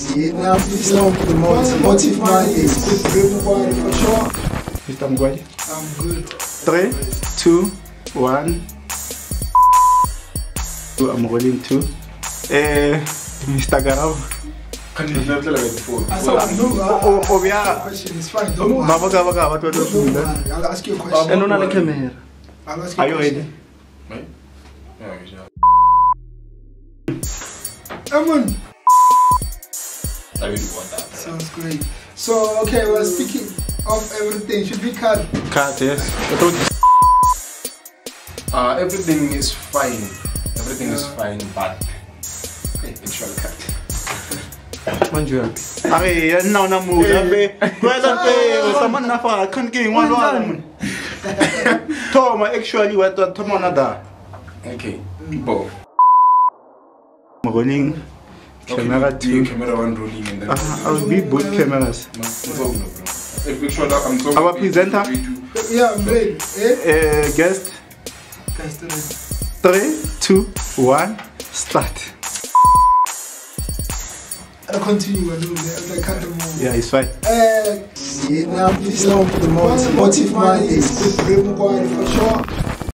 Now this song for the Mottif man is good for sure. Mr. Mugwadi? I'm good. 3, 2, 1. I'm rolling 2. Mr. Karabo. Can you not tell me before? Oh, yeah. Question is fine. Don't worry. I'll ask you a question. I'll ask you Are you ready? Right? Yeah. Come on. I really want that. Sounds great. So, okay, we're speaking of everything. Should we cut? Cut, yes. Everything is fine. Everything is fine, but it shall cut. Bonjour. Are now na mood. Someone na fa can't get one one. Tom, actually, what Tom another. Okay. Bo. Rolling. Camera 2. Camera 1 rolling and then I'll be both cameras. Our presenter. Yeah, I'm ready. Guest. 3, 2, 1, start. I'll continue. I can't remove. Yeah, it's fine. Now this song for the Mottif man is good for sure.